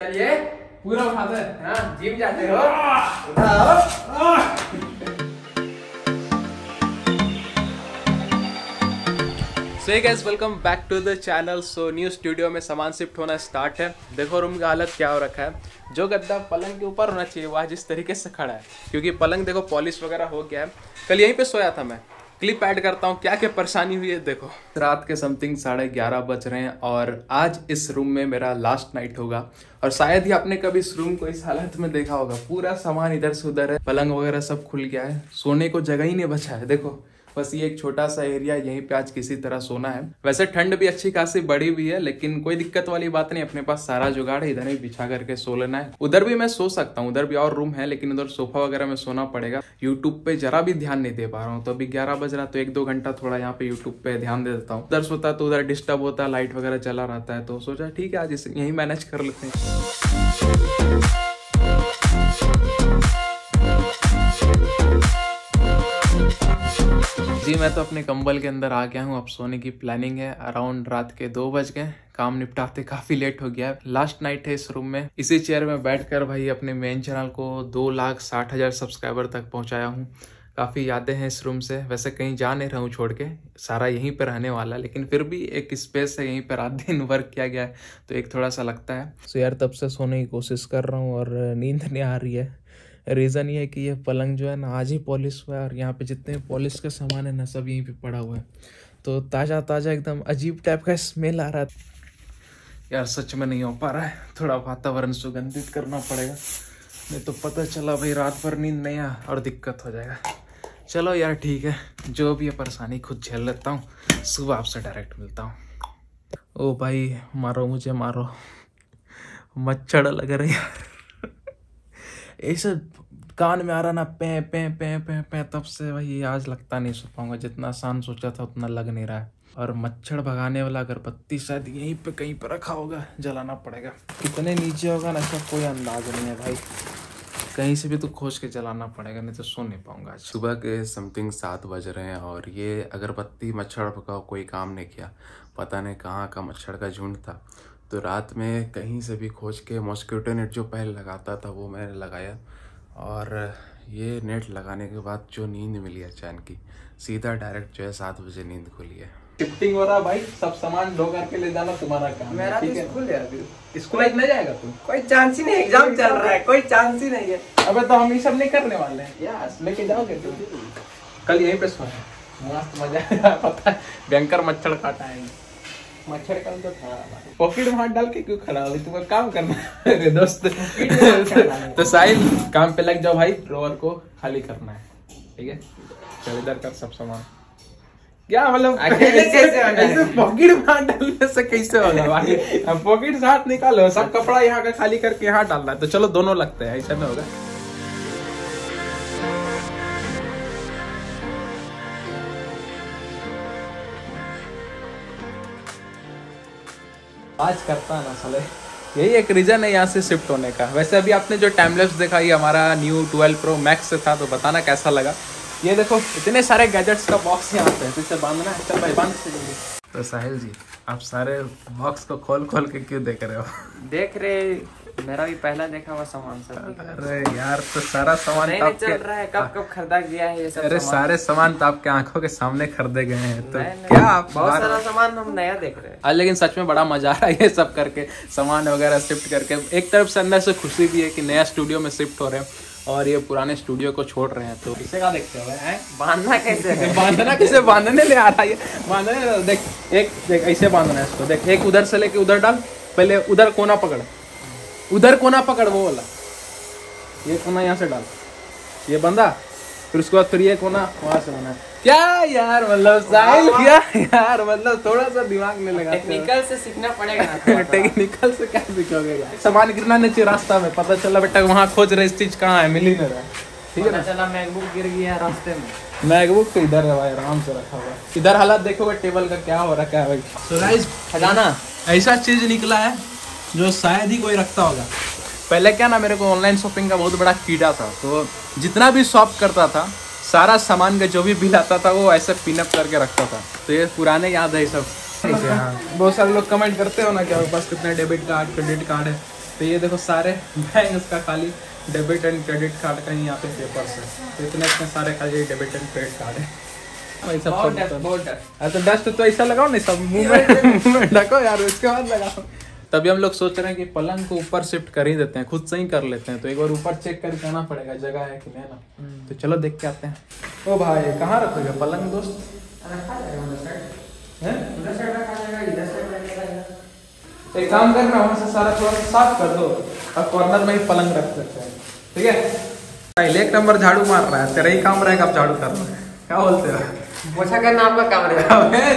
चलिए पूरा उठा दे। हाँ जिम जाते हो, उठाओ। So guys welcome back to the channel. So new studio में सामान शिफ्ट होना स्टार्ट है। देखो रूम का हालत क्या हो रखा है। जो गद्दा पलंग के ऊपर होना चाहिए वह जिस तरीके से खड़ा है, क्योंकि पलंग देखो पॉलिश वगैरह हो गया है। कल यहीं पे सोया था मैं। क्लिप ऐड करता हूँ क्या क्या परेशानी हुई है। देखो रात के समथिंग 11:30 बज रहे हैं और आज इस रूम में मेरा लास्ट नाइट होगा। और शायद ही आपने कभी इस रूम को इस हालत में देखा होगा। पूरा सामान इधर से उधर है, पलंग वगैरह सब खुल गया है, सोने को जगह ही नहीं बचा है। देखो बस ये एक छोटा सा एरिया, यहीं पे आज किसी तरह सोना है। वैसे ठंड भी अच्छी खासी बढ़ी हुई है, लेकिन कोई दिक्कत वाली बात नहीं, अपने पास सारा जुगाड़ है। इधर ही बिछा करके सो लेना है। उधर भी मैं सो सकता हूँ, उधर भी और रूम है, लेकिन उधर सोफा वगैरह में सोना पड़ेगा। यूट्यूब पे जरा भी ध्यान नहीं दे पा रहा हूँ। तो अभी 11 बज रहा, तो 1-2 घंटा थोड़ा यहाँ पे यूट्यूब पे ध्यान दे देता हूँ। उधर सोता तो उधर डिस्टर्ब होता है, लाइट वगैरह चला रहता है। तो सोचा ठीक है आज यही मैनेज कर लेते हैं। जी मैं तो अपने कंबल के अंदर आ गया हूँ। अब सोने की प्लानिंग है। अराउंड रात के 2 बज गए। काम निपटाते काफी लेट हो गया है। लास्ट नाइट है इस रूम में। इसी चेयर में बैठकर भाई अपने मेन चैनल को 2,60,000 सब्सक्राइबर तक पहुंचाया हूँ। काफी यादें हैं इस रूम से। वैसे कहीं जा नहीं रहा हूँ छोड़ के, सारा यहीं पे रहने वाला है, लेकिन फिर भी एक स्पेस है, यहीं पे रात दिन वर्क किया गया है, तो एक थोड़ा सा लगता है। सो यार तब से सोने की कोशिश कर रहा हूँ और नींद नहीं आ रही है। रीज़न ये है कि ये पलंग जो है ना आज ही पॉलिश हुआ है, और यहाँ पे जितने पॉलिश का सामान है ना सब यहीं पे पड़ा हुआ है। तो ताज़ा ताज़ा एकदम अजीब टाइप का स्मेल आ रहा है यार। सच में नहीं हो पा रहा है, थोड़ा वातावरण सुगंधित करना पड़ेगा, नहीं तो पता चला भाई रात भर नींद नहीं आ और दिक्कत हो जाएगा। चलो यार ठीक है, जो भी है परेशानी खुद झेल लेता हूँ। सुबह आपसे डायरेक्ट मिलता हूँ। ओ भाई मारो मुझे मारो, मच्छर लग रहे यार। ऐसे कान में आ रहा ना पे पे पे पे पे, तब से भाई आज लगता नहीं सो पाऊंगा। जितना आसान सोचा था उतना लग नहीं रहा है। और मच्छर भगाने वाला अगरबत्ती शायद यहीं पे कहीं पे रखा होगा, जलाना पड़ेगा। कितने नीचे होगा ना इसका कोई अंदाज नहीं है भाई। कहीं से भी तो खोज के जलाना पड़ेगा, नहीं तो सो नहीं पाऊंगा। सुबह के समथिंग 7 बज रहे हैं और ये अगरबत्ती मच्छर भगाओ कोई काम नहीं किया। पता नहीं कहाँ का मच्छर का झुंड था। तो रात में कहीं से भी खोज के मॉस्किटो नेट जो पहले लगाता था वो मैंने लगाया, और ये नेट लगाने के बाद जो नींद मिली है चैन की, सीधा डायरेक्ट जो है 7 बजे नींद खुली है। शिफ्टिंग हो रहा भाई, सब सामान ढो करके ले जाना तुम्हारा काम। मेरा तो स्कूल है अभी। स्कूल आज नहीं जाएगा तू? कोई चांस ही नहीं, एग्जाम चल रहा है, कोई चांस ही नहीं है। अबे तो हम ये सब नहीं करने वाले हैं यार, लेके जाओगे तुम? कल यहीं पे सोना मस्त मजा आएगा। पता है भयंकर मच्छर काटा है। मच्छर का तो था पॉकेट में हाथ डाल के क्यों खड़ा हो? तुम्हें काम करना है अरे दोस्त। तो साहिल काम पे लग जाओ भाई, ड्रॉअर को खाली करना है, ठीक है? चल इधर कर सब सामान। क्या मतलब ऐसे पॉकेट में हाथ डालने से कैसे होगा भाई? पॉकेट से हाथ निकालो, सब कपड़ा यहाँ का खाली करके हाथ डालना है। तो चलो दोनों लगते हैं, ऐसा नहीं होगा। आज करता है ना साले, यही एक रीजन है यहाँ से शिफ्ट होने का। वैसे अभी आपने जो टाइम लैप्स देखा ये हमारा न्यू 12 Pro Max से था, तो बताना कैसा लगा। ये देखो इतने सारे गैजेट्स का बॉक्स यहाँ पे है, तो इसे बांधना है। चल भाई बांध से जल्दी। तो साहिल जी आप सारे बॉक्स को खोल खोल के क्यों देख रहे हो? देख रहे, मेरा भी पहला देखा हुआ सामान सब। अरे यार तो सारा सामान नहीं चल रहा है, कब कब खरीदा गया है ये सब। अरे सारे सामान तो आपके आंखों के सामने खरीदे गए हैं, तो नहीं, क्या आप बहुत सारा सामान हम नया देख रहे हैं। लेकिन सच में बड़ा मजा आ रहा है ये सब करके, सामान वगैरह शिफ्ट करके। एक तरफ से अंदर से खुशी भी है कि नया स्टूडियो में शिफ्ट हो रहे हैं और ये पुराने स्टूडियो को छोड़ रहे हैं। तो इसे क्या देखते हो हैं? बांधना कैसे है? बांधना कैसे, बांधने ले आ रहा है बांधने। देख ऐसे बांधना है इसको। देख एक उधर से लेके उधर डाल, पहले उधर कोना पकड़, उधर कोना पकड़ वो वाला, ये कोना यहाँ से डाल, ये बंदा, फिर उसके बाद फिर ये कोना वहां से बना। क्या यार मतलब साहिल, क्या यार मतलब थोड़ा सा दिमाग में लगा। टेक्निकल से सीखना पड़ेगा ना। टेक्निकल से क्या सीखोगे यार? सामान गिरना नीचे रास्ता में, पता चला बेटा वहाँ खोज रहे इस चीज कहाँ है, मिल ही नहीं रहा। ठीक है ना? चला मैकबुक गिर गया रास्ते में। मैकबुक तो इधर है भाई, आराम से रखा हुआ। इधर हालत देखोगे टेबल का क्या हो रखा है भाई। सो गाइस खजाना ऐसा चीज निकला है जो शायद ही कोई रखता होगा। पहले क्या ना, मेरे को ऑनलाइन शॉपिंग का बहुत बड़ा कीड़ा था, तो जितना भी शॉप करता था सारा सामान का जो भी बिल आता था वो ऐसे पिनअप करके रखता था। तो ये पुराने याद है सब। बहुत सारे लोग कमेंट करते हो ना कि आपके पास कितने डेबिट कार्ड क्रेडिट कार्ड है, तो ये देखो सारे बैंक उसका खाली डेबिट एंड क्रेडिट कार्ड का ही यहाँ पे पेपर्स है। तो इतने सारे खाली डेबिट एंड क्रेडिट कार्ड है। तो डस्ट तो ऐसा लगाओ नहीं, सब मुंह में ढको यार, उसके बाद लगाओ। तभी हम लोग सोच रहे हैं कि पलंग को ऊपर शिफ्ट कर ही देते हैं, खुद से ही कर लेते हैं। तो एक बार ऊपर चेक करके आना पड़ेगा जगह है कि नहीं ना। तो चलो देख के आते हैं। ओ भाई कहाँ रखोगे पलंग दोस्त? एक काम करना, वहाँ से सारा थोड़ा सा साफ कर दो और कॉर्नर में ही पलंग रख सकते हैं, ठीक है? एक नंबर झाड़ू मार रहा है, तेरा ही काम रहेगा अब झाड़ू करना। क्या बोलते हो? पोछा करना आपका काम रहेगा।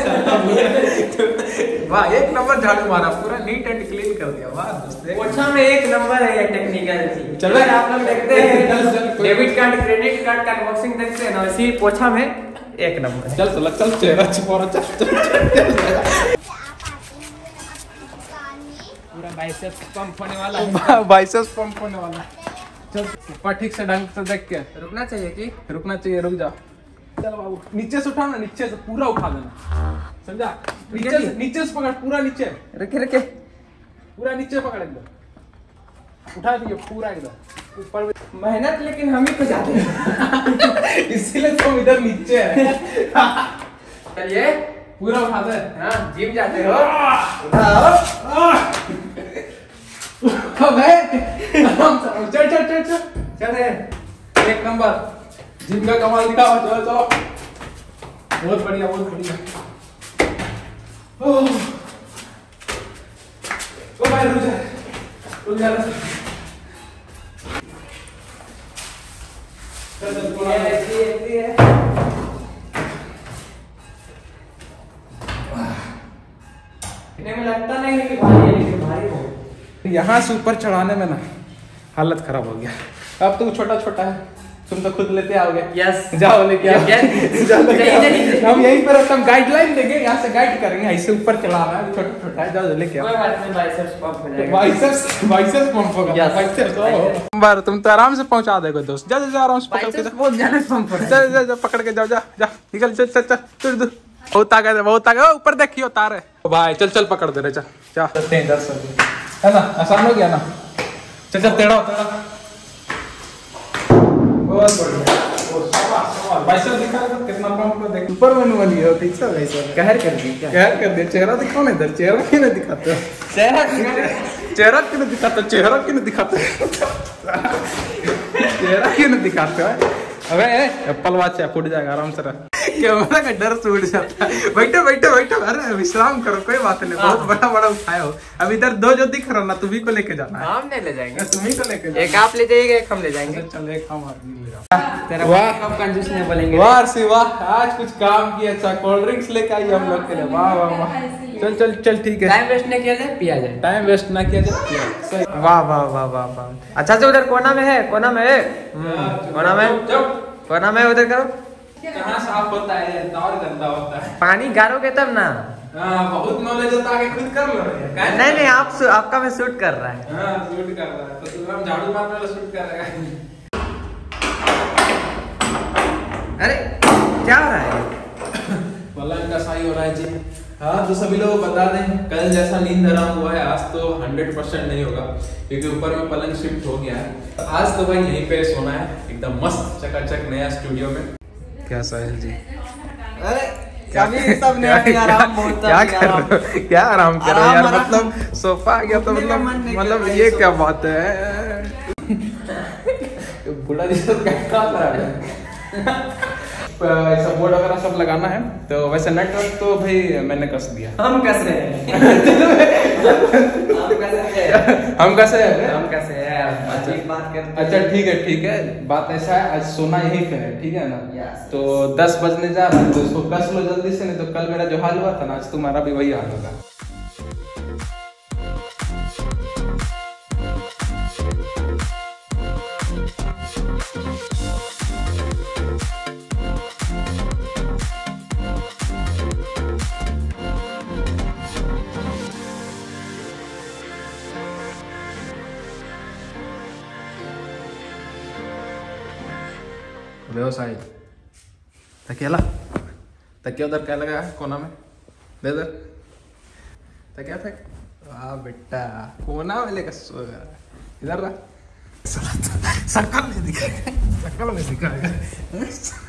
वाह, एक नंबर झाड़ू मारा, पूरा नीट एंड क्लीन कर दिया। वाह दोस्त, पोछा में एक नंबर है ये टेक्निकल चीज। चलो आप लोग देखते हैं डेबिट कार्ड क्रेडिट कार्ड का अनबॉक्सिंग देखते हैं ना, इसी पोछा में एक नंबर। चल चल चल, चेहरा छुपा, चल पूरा बाइसेप्स पंप होने वाला है। बाइसेप्स पंप होने वाला है। चल ऊपर ठीक से ढंग से देख के रुकना चाहिए कि रुकना चाहिए, रुक जा। चल बाबू नीचे से उठा ना, नीचे से पूरा उठा देना, समझा? नीचे से पकड़, पूरा नीचे रखे पूरा नीचे पकड़, एकदम उठा दियो पूरा एकदम ऊपर। मेहनत लेकिन हम ही को जाते हैं। इसीलिए तुम इधर नीचे है। चलिए पूरा उठा दे। हाँ, जिम जाते हो, उठाओ। चल चल चल चल चल, एक नंबर जिम का कमाल दिखाओ। चलो चलो, बहुत बढ़िया बहुत बढ़िया। ओ भाई रुक जा रुक जा। में लगता नहीं है कि भारी है, लेकिन भारी हो। यहाँ से ऊपर चढ़ाने में ना हालत खराब हो गया। अब तो छोटा छोटा है, तुम तो खुद लेते आओगे। यस, जाओ लेके आओ। नहीं। हम यहीं पर हम गाइडलाइन देंगे, यहाँ से गाइड करेंगे, ऐसे ऊपर चला रहा है, छोटा छोटा है, जाओ लेके आओ। कोई बात नहीं, बाइसेप्स पंप हो जाएगा। बाइसेप्स पंप होगा। बार तुम तो आराम से पहुंचा देगा दोस्त। जा जा जा, आराम से पकड़ के जा, बहुत ज्यादा पंप हो रहा है। जा जा जा, पकड़ के जाओ, जा जा निकल, चल चल चल, तुर बहुत ताकत है, बहुत ताकत। ऊपर देखियो तार है भाई, चल चल पकड़ दे रहे, चल जा चलते हैं इधर से, है ना? आसान हो गया ना? चल चल, टेढ़ा टेढ़ा, बहुत बढ़िया। बाइसेप्स दिखा दो कितना पंप को देख, ऊपर मैनुअली है, ठीक से बाइसेप्स कहर कर दी, क्या कहर कर दे। चेहरा दिखाओ ना इधर, चेहरा क्यों नहीं दिखाते? चेहरा क्यों नहीं दिखाते? चेहरा क्यों नहीं दिखाते? चेहरा क्यों नहीं दिखाते हो? अबे एप्पल वॉच है, फूट जाएगा, आराम से रह। कैमरा का डर से उड़ जाता है। बैठो बैठो बैठो, अरे विश्राम करो, कोई बात नहीं, बहुत बड़ा बड़ा उठाए हो। अब इधर दो जो दिख रहा ना, तुम्ही को लेके जाना है। हम नहीं ले जाएंगे, तुम्ही को लेके, एक आप ले जाइएगा, एक हम ले जाएंगे। चल एक हम आदमी ले जाओ। तेरा वाह, कब कंजूस नहीं बोलेंगे। वाह सी वाह, आज कुछ काम किया। अच्छा कोल्ड ड्रिंक्स लेके आई हम लोग के लिए। वाह वाह वाह, चल चल चल, ठीक है। टाइम वेस्ट नहीं किया जाए, पिया जाए। टाइम वेस्ट ना किया जाए। वाह वाह वाह वाह वाह। अच्छा से उधर कोना में है, कोना में है, कोना में, कोना में उधर करो। कहाँ साफ होता है, और गंदा होता है। पानी गारोगे तब ना। बहुत नॉलेज होता है, खुद कर लो। नहीं नहीं, आपका में शूट कर रहा है। हाँ शूट कर रहा है, तो तुम हम झाड़ू मारने वाला शूट कर रहा है। अरे क्या हो रहा है? पलंग का सही हो रहा है जी। हाँ तो सभी लोग बता दें, कल जैसा नींद आराम हुआ है, आज तो 100% नहीं होगा, क्योंकि ऊपर में पलंग शिफ्ट हो गया है। आज तो भाई यहीं पे सोना है, एकदम मस्त चकाचक नया स्टूडियो में। क्या साहिल जी, अरे सब ने आराम क्या आराम कर रहे यार? मतलब सोफा आ गया तो मतलब ये क्या बात है? बूढ़ा जैसा क्या कर रहा है? ऐसा बोर्ड वगैरह सब लगाना है, तो वैसे नेटवर्क तो भाई मैंने कस दिया। हम कस रहे हैं। हम कैसे हैं? अच्छा ठीक है, बात ऐसा है, आज सोना यहीं पे है, ठीक है ना? तो 10 बजने जा रहा है, तो इसको कस लो जल्दी से, नहीं तो कल मेरा जो हाल हुआ था ना, आज तुम्हारा भी वही हाल होगा। व्यवसाय तकिया तकिया उधर क्या लगा है कोना में, दे दर तकिया फेंक। वाह बेटा कोना में लेकर सो गया इधर रहा शकल नहीं दिखाएगा शकल नहीं दिखाएगा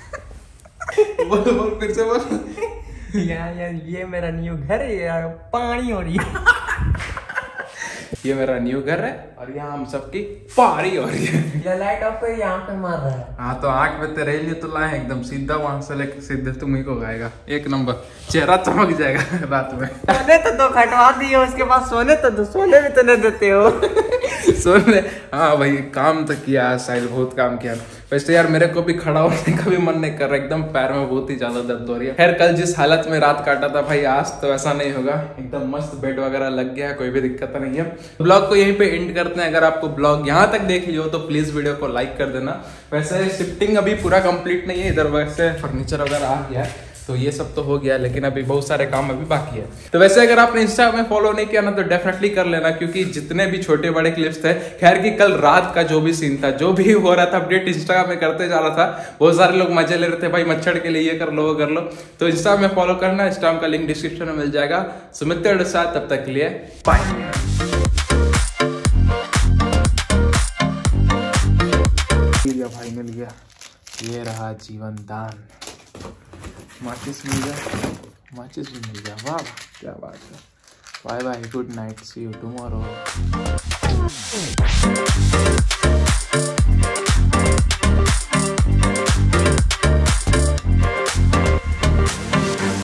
बोल फिर से बोल यार ये मेरा न्यू घर है यार पानी हो रही है ये मेरा न्यू घर है और यहाँ हम सबकी पारी हो रही है ये लाइट ऑफ है यहाँ पे मार रहा है हाँ तो आँख में तेरे लिए तो लाए एकदम सीधा वहां से लेकर सीधे तुम ही को गाएगा एक नंबर चेहरा चमक जाएगा रात में सोने तो दो खटवा दिए उसके बाद सोने तो सोने भी तो नहीं देते हो सोने हाँ भाई काम तो किया साहिल बहुत काम किया वैसे यार मेरे को भी खड़ा होने का भी मन नहीं कर रहा एकदम पैर में बहुत ही ज्यादा दर्द हो रही है खैर कल जिस हालत में रात काटा था भाई आज तो ऐसा नहीं होगा एकदम मस्त बेड वगैरह लग गया है कोई भी दिक्कत नहीं है ब्लॉग को यहीं पे एंड करते हैं अगर आपको ब्लॉग यहाँ तक देख लियो तो प्लीज वीडियो को लाइक कर देना वैसे शिफ्टिंग अभी पूरा कंप्लीट नहीं है इधर वैसे फर्नीचर वगैरह आ गया है तो ये सब तो हो गया लेकिन अभी बहुत सारे काम अभी बाकी है तो वैसे अगर आपने इंस्टा में फॉलो नहीं किया ना तो डेफिनेटली कर लेना क्योंकि जितने भी छोटे बड़े क्लिप्स थे खैर कि कल रात का जो भी सीन था जो भी हो रहा था अपडेट इंस्टा में करते जा रहा था बहुत सारे लोग मजे ले रहे थे भाई मच्छर के लिए ये कर लो वो कर लो तो इंस्टा में फॉलो करना इंस्टा का लिंक डिस्क्रिप्शन में मिल जाएगा सुमित साथ तब तक के लिए बाय भाई मिल गया ये रहा जीवन दान माचिस मिल गया माचिस भी मिल गया वाह क्या बात है bye bye good night see you tomorrow